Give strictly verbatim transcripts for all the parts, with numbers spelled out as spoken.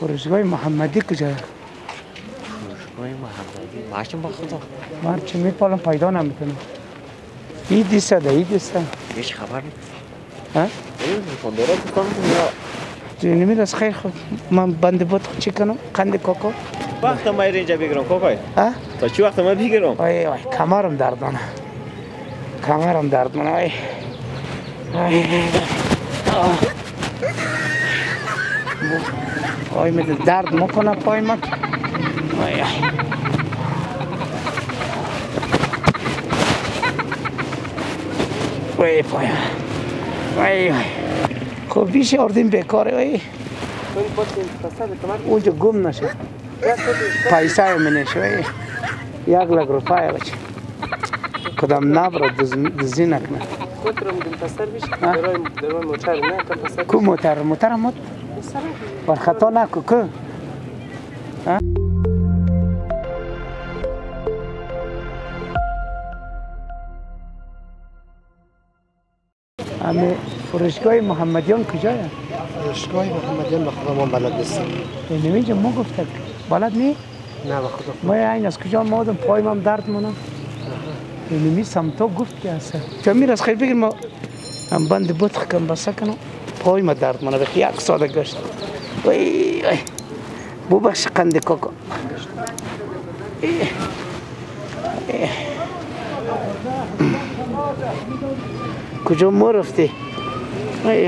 فروشگاه محمدی کجا؟ فروشگاه محمدی ماشین با خدا من چه میپالم پیدا نمیکنم. این دیسته ده این دیسته هیچ خبر نیست. ها؟ کندورا بکنم یا نمیرس خیر خود من بند بود چی کنم؟ قند کوکو وقت ما اینجا بگیرم کوکای ها؟ تا چی وقت ما بگیرم؟ آی آی کمرم درد منه کمرم درد منه آی آی آی میده درد میکنه پای من آی آی وای پای وای وای خب بیش آردیم بیکاره وای اونجا گم نشه پیسه منشه وای یک لک روپای بچه کدام نبرا دزی نکنه Quattro del passare vicino, però devo montare neanche passare. کو موتر موتر موت بر خطا نکو که همه فروشگاه محمدیان کجایه؟ فروشگاه محمدیان به خدا ما بلد نیستم. نمیجا ما گفتک بلد نی؟ نه به خدا. ما این از کجا ما آدم پایم هم درد منم نمی سمتا گفت که هسته چه میر از خیلی بگیر ما هم بند بود خکم بسه کنم پای ما درد منه بخی یک ساده گشت وی وی بو بخش قند کوکو کجا ما رفتی؟ وی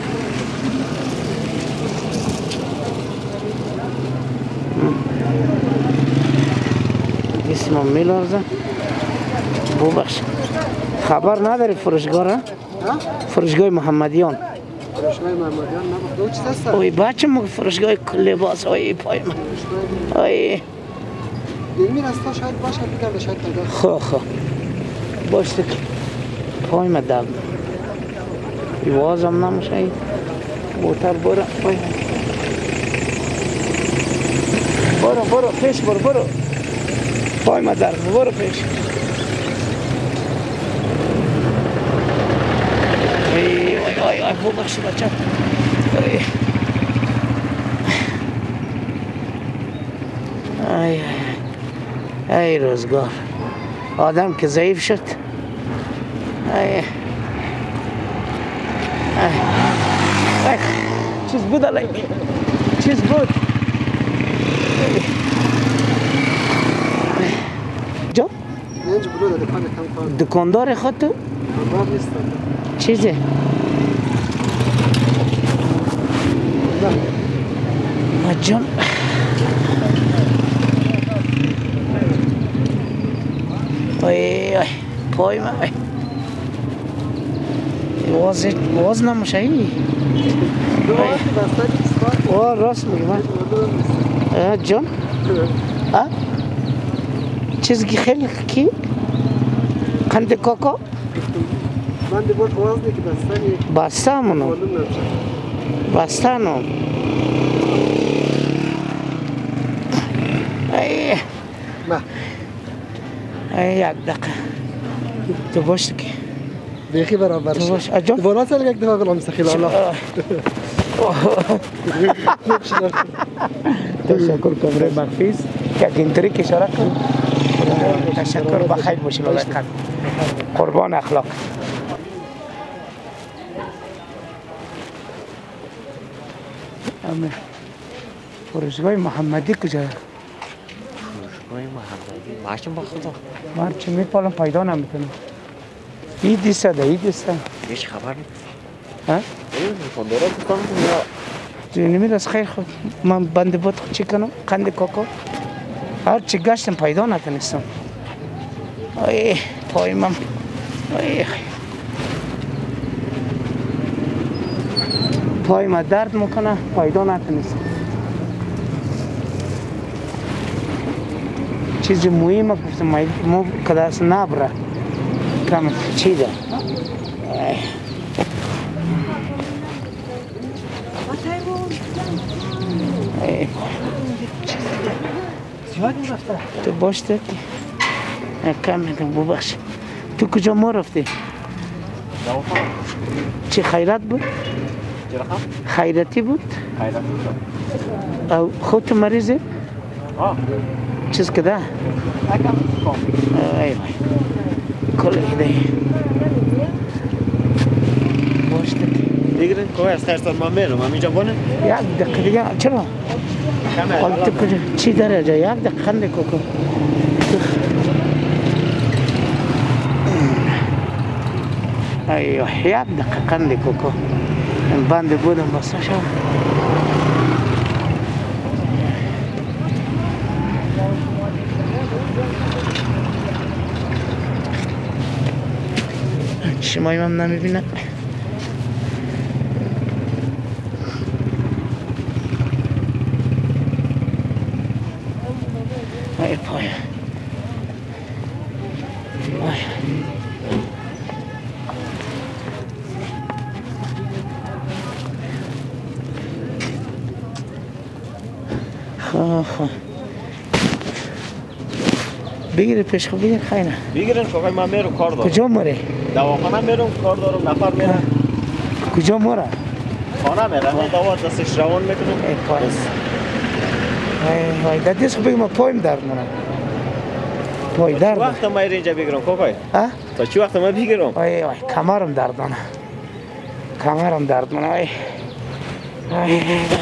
جسمم میلرزه بو بخش خبر نداری فروشگاه را؟ فروشگاه محمدیان فروشگاه محمدیان نه به خدا چی هست؟ اوی بچه مگه فروشگاه لباس اوی پای من اوی دلمی راستا شاید باشه بگم شاید پیدا خو خو باشته که پای من درد ایوازم نمیشه ای موتر برو پای برو برو پیش برو برو پای من درد برو پیش ای وای وای وای بو بخشی بچه ای ای ای روزگار آدم که ضعیف شد ای ای ای چیز بود علی چیز بود جا اینجا بلو دکان کم کار دکاندار خود تو باب نیستم چیزه مجان ای ای پای من ای واز واز نمیشه ای وا راست میگه من جان ها چیزی خیلی کی قند کوکو من دیگر واز نیکی بستنی بسته منو بسته نو ای نه ای یک دقیقه تو باش که بیخی برابر تو باش اجا والا سال یک دفعه گلام سخیل الله تشکر کمره مخفیز که اینطوری که اشاره کن تشکر بخیر باشی لالای قلب قربان اخلاق امه فروشگاه محمدی کجا؟ فروشگاه محمدی ماشین با خدا من چه میپالم پیدا نمیکنم این دیسته ده این دیسته هیچ خبر نیست. ها؟ کندورا بکنم یا نمیرس خیر خود من بند بود چی کنم؟ قند کوکو هر چی گشتم پیدا نتونستم آی پای من آی پای من درد میکنه پیدا نتونستم چیزی مهمه گفتم مو کداس نبره کم چی ده تو باشته کم میدم ببخش تو کجا ما رفتی؟ چی خیرت بود؟ خیرتی بود؟ او خودت مریضی؟ آه چیز که ده؟ اکم کام ای وای کل ایده باشته بگیرین که از خیرستان من میرم من اینجا بانه یک دقیقه دیگه چرا؟ حالت کجا چی داره جا یک دقیقه خنده کوکو ایوه یک دقیقه خنده کوکو بنده بودم بسته شد شمایی هم نمیبینه ای پای ای خواه خواه بگیره پیش خواه بگیر خیلی بگیرین که من میرم کار دارم کجا مره؟ دواخانه میرم کار دارم نفر میرم کجا مره؟ خانه میرم من دوا دستش روان میکنم ای پای ای وای در دیست بگیم ما پایم درد منم پای درد وقت ما اینجا بگیرم کوکای ها؟ تا چی وقت ما بگیرم ای وای کمرم درد منم کمرم درد منم ای ای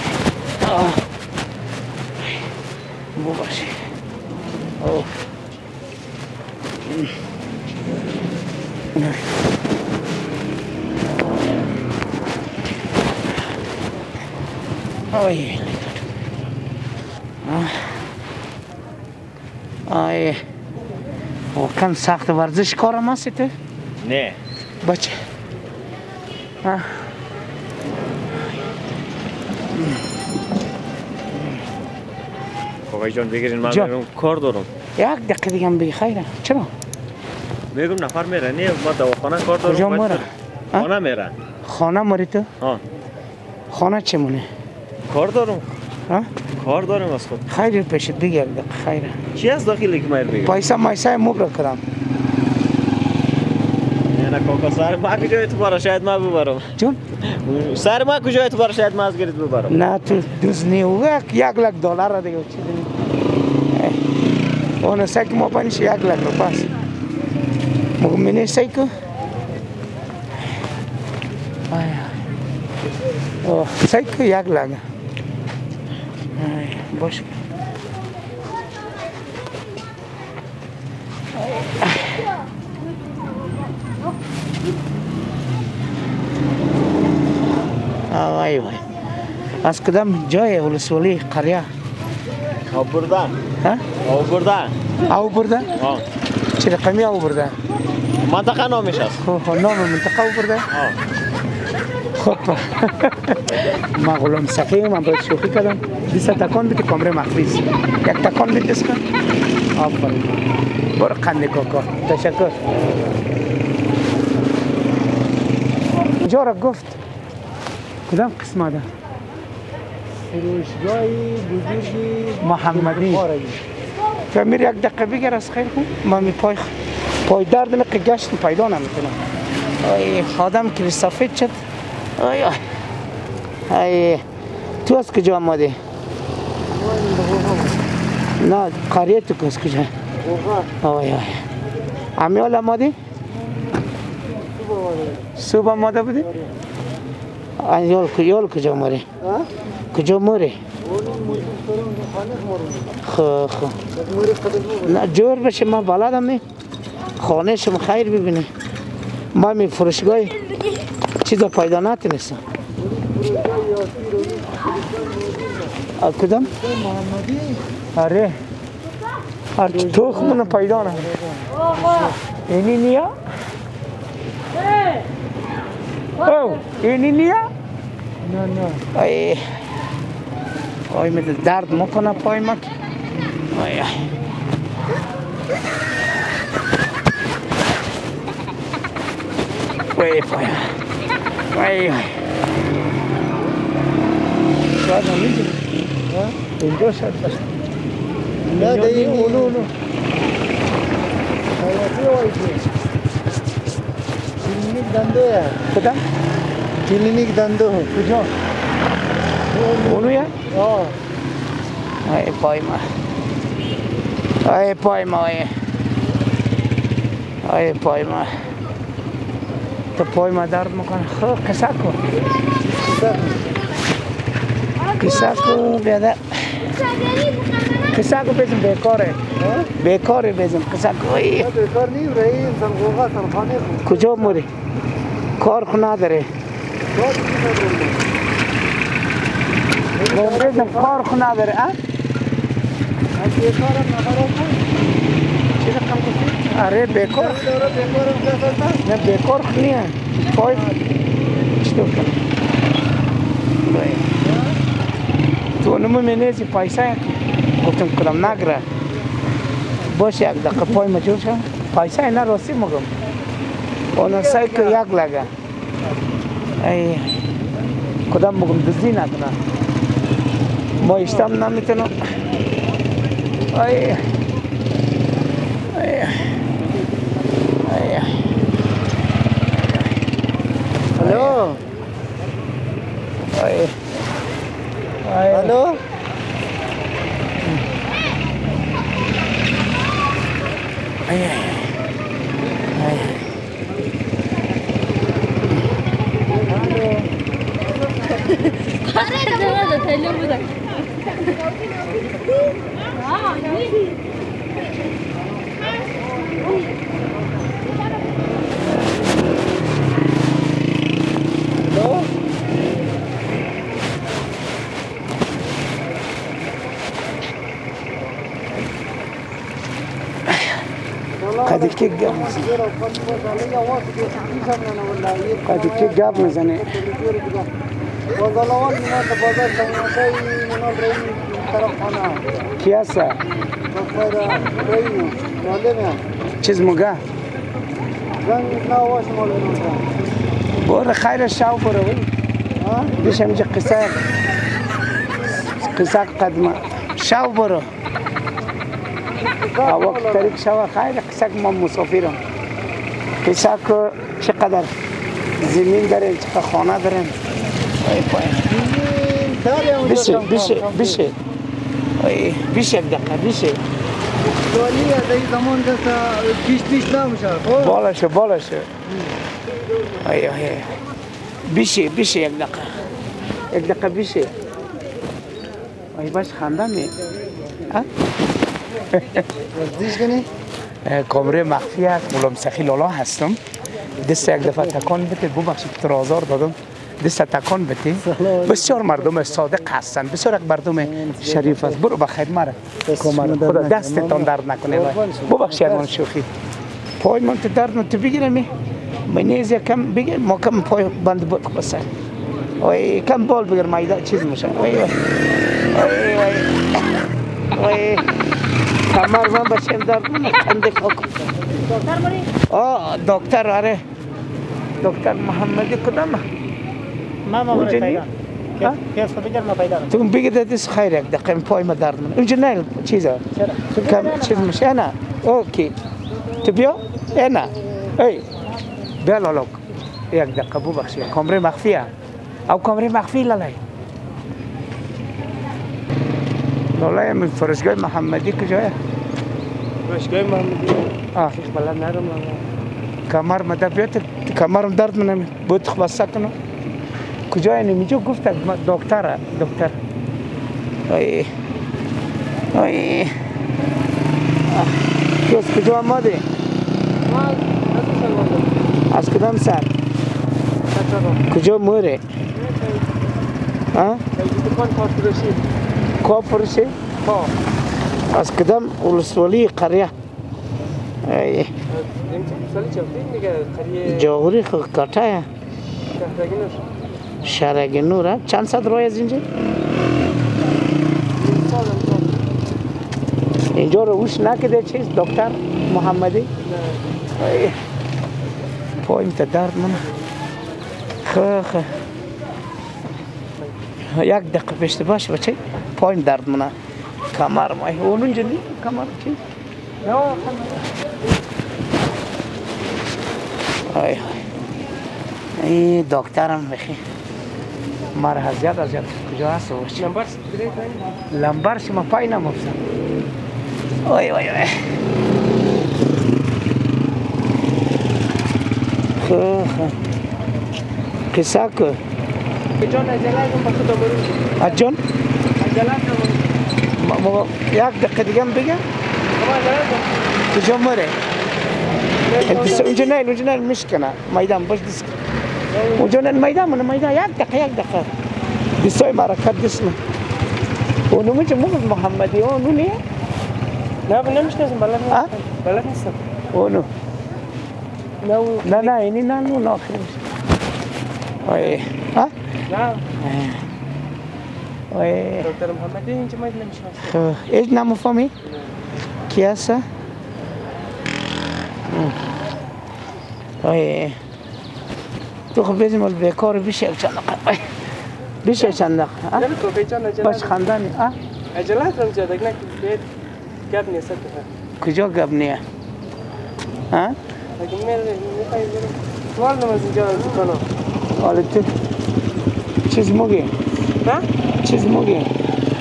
بو باشی اوه آی آی واقعا سخت ورزش کارم هستی تو؟ نه بچه آه. کوکای جان بگیرین من جان. میرم کار دارم یک دقیقه دیگه هم بگی خیره چرا؟ میگم نفر میره نه ما دواخانه کار دارم کجا باید مره؟ برم. خانه میره خانه ماری تو؟ ها خانه چه مونه؟ کار دارم ها؟ کار دارم از خود خیلی پیشت بگی یک دقیقه خیره چی از داخلی که مایر بگم پایسا مایسا مبرا کردم نه نه کوکا سر ما کجای تو برا شاید ما ببرم جون؟ سر ما کجای تو برا شاید ما از گرید ببرم نه تو دوز نیو یک یک لک دلار را دیگه چیزی نیست اون سایک ما پنیش یک لک رو پاس مگه منی سایکو اوه سایکو یک لک باش وای وای از کدام جای ولسوالی قریه او بردن ها او بردن او برده ها چه رقمی او برده منطقه نامش است خب خب نام منطقه او برده ها خب ما غلام سقیم من باید شوخی کردم دیسا تکان بیتی کامره مخفیز یک تکان بیتی اسکن آفرین برو قنده کاکا تشکر اینجا را گفت کدام قسمه ده فروشگاه بزرگ محمدی تو امیر یک دقیقه بگر از خیر کن من می پای پای درد که گشت پیدا نمیکنم ای آدم که سفید شد ای ای تو از کجا آمدی؟ نه قریه تو از کجا؟ آی آی امیال آمدی؟ صبح آمده بودی؟ یال یال کجا مری؟ کجا مری؟ خو خو نه جور بشه ما بلدم می خانه شما خیر ببینی ما می فروشگاه چیزا پیدا نتونستم کدام؟ آره هر چی تخمونو پیدا نه اینی نیا؟ او اینی نیا؟ نه نه ای آی می درد میکنه پای ما آی آی وای پای وای وای شاید نمیدونی اینجا شاید باشه نه ده این اونو اونو حیاتی وایدی کلینیک دنده کدام؟ کلینیک دنده کجا؟ اونو یا؟ آه ای پای ما ای پای ما ای ای پای ما تو پای ما درد میکنه خب کسا کن کسا کن بیاده کسا کن بیزم بیکاره بیکاره بیزم کسا کن بیکار نیم رایی انسان غوغا سرخانه خود کجا موری کار خو نداره بیزم کار خو نداره اه بیکار هم نخراب کن چی رقم گفتی؟ آره بیکار داره بیکار هم کسا نه بیکار خو نیه پای چطور کنم تو نمو مینیزی پایسه گفتم کدام نگره باش یک دقیقه پای مجور شم پایسه اینا راستی مگم اونا سای که یک لگه ای کدام مگم دزدی نکنه ما اشتم نمیتونم ای ای ای الو ای ای الو ای ای قد کی گپ قد کی گپ میزنه بازالوان میاد بازار سماشای منال رایی طرف خانه کی هست دکتر رایی معلم چیز مگه زنگ نه واش معلم بور خیر شاو برو ها بیش همینجا قصه قصه قدمه شاو برو وقت طریق شاو خیر قصه ما مسافرم قصه که چقدر زمین داریم چقدر خانه داریم ای پایین بشه بشه بشه ای بشه یک دقیقه بشه دوالی از این زمان دست پیش پیش نمیشه خب بالاشه بالاشه ای ای بشه بشه یک دقیقه یک دقیقه بشه ای باش خنده می ورزش کنی کامره مخفی است مولم سخی لالا هستم دست یک دفعه تکان بده ببخشید تو را آزار دادم دست تکان بده بسیار مردم صادق هستند بسیار مردم شریف است برو بخیر مرا خدا دستتان درد نکنه ببخشید من شوخی پای من تو درد من تو بگیرم من نیز کم بگیر ما کم پای بند بود بسر وای کم بال بگیر مایده چیز میشه وای وای وای کمر من بشم درد من کنده کاکو دکتر مری آه دکتر آره دکتر محمدی کدام ما ما پیدا کیس بگیر ما پیدا تو بگید دست خیر یک دقیقه پای ما درد من اونجا نه چیزا کم چیز میشه نه اوکی تو بیا نه ای بیا لالاک یک دقیقه ببخشید کامره مخفیه او کامره مخفی لالای لالای من فرشگاه محمدی کجایه فرشگاه محمدی آه بلد ندارم کمر مده بیاد کمرم درد منم بود خلاصه کنم کجای نمیجا گفت دکتر دکتر ای ای تو از کجا آمده؟ از کدام سر؟ کجا موره؟ ها؟ دکان کار فروشی کار فروشی؟ ها از کدام ولسوالی قریه؟ ای سالی چفتین دیگه قریه جاوری کاته شهرگینور شهرگینور چند ساعت راه از اینجا؟ اینجا رو وش نکده چیز دکتر محمدی؟ نه پایم تا درد من خه خه یک دقیقه پشت باشه بچه پایم درد منه کمر مای اونجا نی کمر چی؟ نه ای ای دکترم بخی مار هزیاد از یاد کجا هست باش نمبر درې کړئ لمبر شما پای نموفسم اوی اوی اوی خو خو قصه که جان عجله کن با خود برو اجان عجله کن یک دقیقه دیگه هم بگم بابا عجله کن کجا مره اونجا نه اونجا نه میشکنه میدان باش دیسک اونجا نه میدان من میدان یک دقیقه یک دقیقه دیسای مرکت دیسم اونو میشه موقع محمدی اونو نیه نه نمیشناسم بلد نیستم بلد نیستم اونو نه نه نه اینی نه نو نه آخری میشه اوی ها نه اوی دکتر محمدی اینجا ما نمیشناسم ایج نمفهمی کی هست اوی تو خب بیزیم ال بیکار بیشه چند دقیقه بیشه چند دقیقه نه تو بیچان عجله باش خواندنی ها عجله کنم زیاد اگه نه بیت گپ نیست کجا گپ نیه ها اگه میره میخوای برم سوال نماز اینجا کنم حالا تو چیز مگی ها چیز مگی نه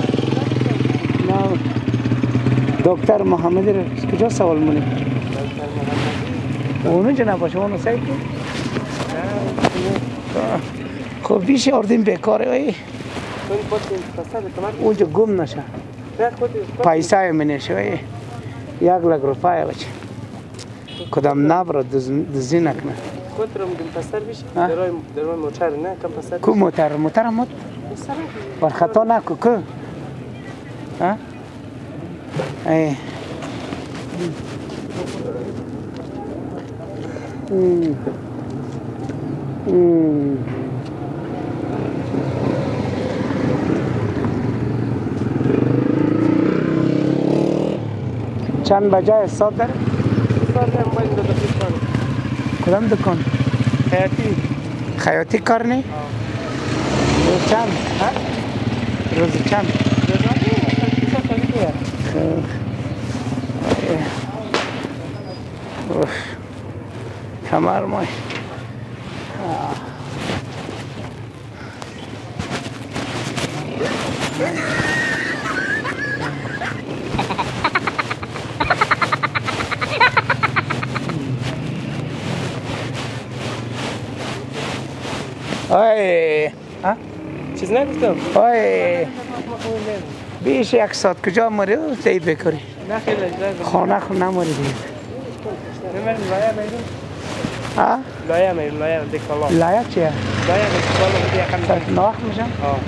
دکتر محمدی رو کجا سوال منی دکتر محمدی اونو جناب باشه اونو سعی کن خب بیشه اردیم بیکاره ای تو این پاس پاسا کمر اونجا گم نشه نه خود پیسه منشه ای یک لک روپای بچه کدام نبرا دزی نکنه خود رو میگم پسر بیش درای درای موتر نه کم پسر کو موتر موتر مت بر خطا نکو کو ها ای ام ام چند بجه استاد داره؟ استاد داره موبایل رو دفیق کنم کدام دکان؟ خیاطی خیاطی کار نی؟ روز چند؟ ها؟ روز چند؟ روزانه اصلا کسا خیلی دوه کمر مای آی ها چیز نگفتم آی بیش یک ساعت کجا مری تی بکری نه خیلی اجازه خانه خو نماری دیگه نمیرم لایه میرم ها لایه میرم لایه دکالا لایه چیه لایه دکالا بودی یکم ساعت نوخ میشم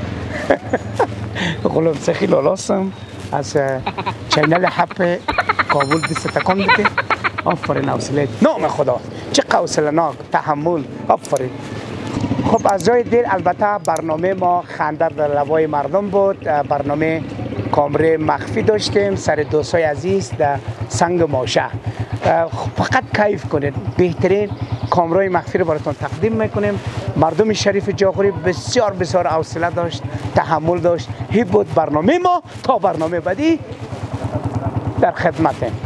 آه غلام سخی لالاسم از چینل حپ کابل دست تکان بده آفرین حوصله نام خدا چه حوصله ناک تحمل آفرین خب از جای دیر البته برنامه ما خنده در لبای مردم بود برنامه کامره مخفی داشتیم سر دوستای عزیز در سنگ ماشه فقط کیف کنید بهترین کامرای مخفی رو براتون تقدیم میکنیم مردم شریف جاغوری بسیار بسیار حوصله داشت تحمل داشت هی بود برنامه ما تا برنامه بعدی در خدمتیم